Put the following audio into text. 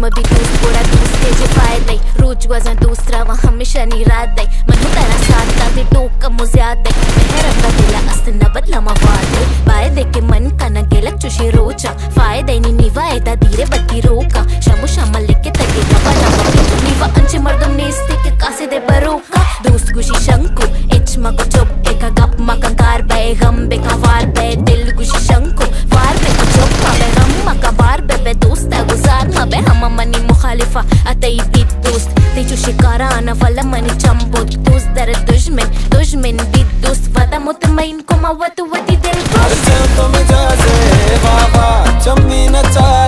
ما بيدوس ورا دوس تيجي فايدي روج وزن دوسرا وهمشة نيرادي من ترى साथ तो कम ज्यादा मेहरब बदला असना बदला मवादे बायदे के मन का न गेलक चुशी रोचा फायदे नी निवायदा धीरे बत्ती रोका शमु शमल लेके तगे गबना निवा अंचे मर्दम नेस्ते के कासे दे बरोका दोस्त गुशी शंकु इच मको चुप एका गप मकंकार बे गम बे कवार बे दिल गुशी शंकु वार बे चुप बे गम मका बार बे दोस्त गुजार बे हम मनी मुखालिफा अतई दी दोस्त ते चुशी कारा ना वला मनी चंबो दोस्त दर दुश्मन भी दोस्त वादा मुतमईन को मवत वती दिल को तो मिजाजे वावा चम्मी नचा